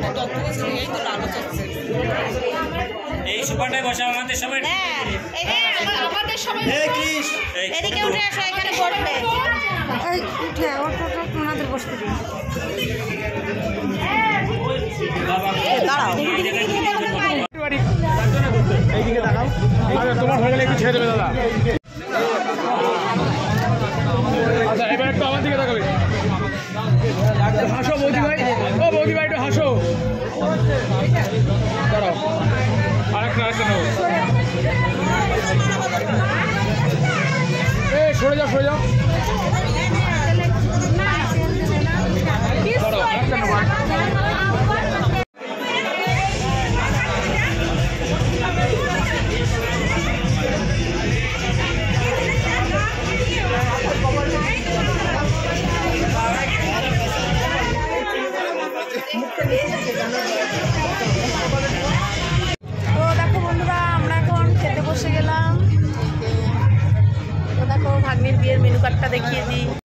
এই সুপারটাই বসে আমাদের সবাই আমাদের সবাই এদিকে উঠে আসো, এখানে বসবে। উঠে ওনাদের বসতে দিন। দাঁড়াও, এইদিকে দেখাও। তোমার হয়ে গেলে একটু ছেড়ে দেবে দাদা। আচ্ছা, এবার একটু আমার দিকে দেখাবে। হাসো বৌদি ভাই, ও বৌদি ভাই একটু হাসো। দাঁড়াও, আরেকটা নেবো। সরে যাও, সরে যাও। দাঁড়াও, আরেকটা নেবো। তো দেখো বন্ধুরা, আমরা এখন খেতে বসে গেলাম। তো দেখো ভাগ্নির বিয়ের মেনু কার্ডটা দেখিয়ে দিই।